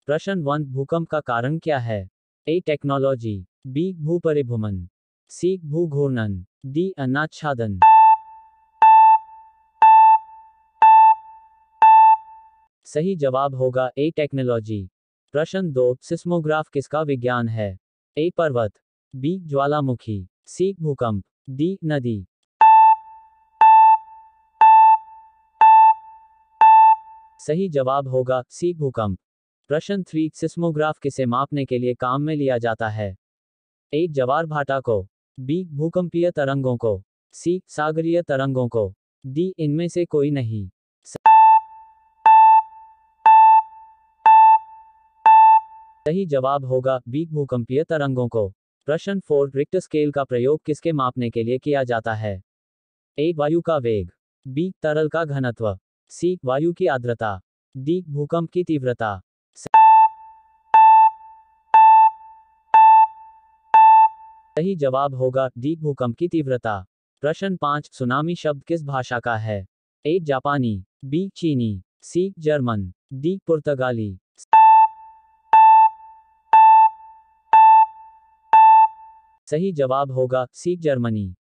प्रश्न 1 भूकंप का कारण क्या है? ए टेक्नोलॉजी, बी भूपरिभ्रमण, सी भूघूर्णन, डी अन्नाच्छादन। सही जवाब होगा ए टेक्नोलॉजी। प्रश्न 2 सिस्मोग्राफ किसका विज्ञान है? ए पर्वत, बी ज्वालामुखी, सी भूकंप, डी नदी। सही जवाब होगा सी भूकंप। प्रश्न 3 सिस्मोग्राफ किसे मापने के लिए काम में लिया जाता है? ए ज्वार भाटा को, बी भूकंपीय तरंगों को, सी सागरीय तरंगों को, डी इनमें से कोई नहीं। सही जवाब होगा बी भूकंपीय तरंगों को। प्रश्न 4 रिक्टर स्केल का प्रयोग किसके मापने के लिए किया जाता है? ए वायु का वेग, बी तरल का घनत्व, सी वायु की आर्द्रता, डी भूकंप की तीव्रता। सही जवाब होगा डी भूकंप की तीव्रता। प्रश्न 5 सुनामी शब्द किस भाषा का है? ए जापानी, बी चीनी, सी जर्मन, डी पुर्तगाली। सही जवाब होगा सी जर्मनी।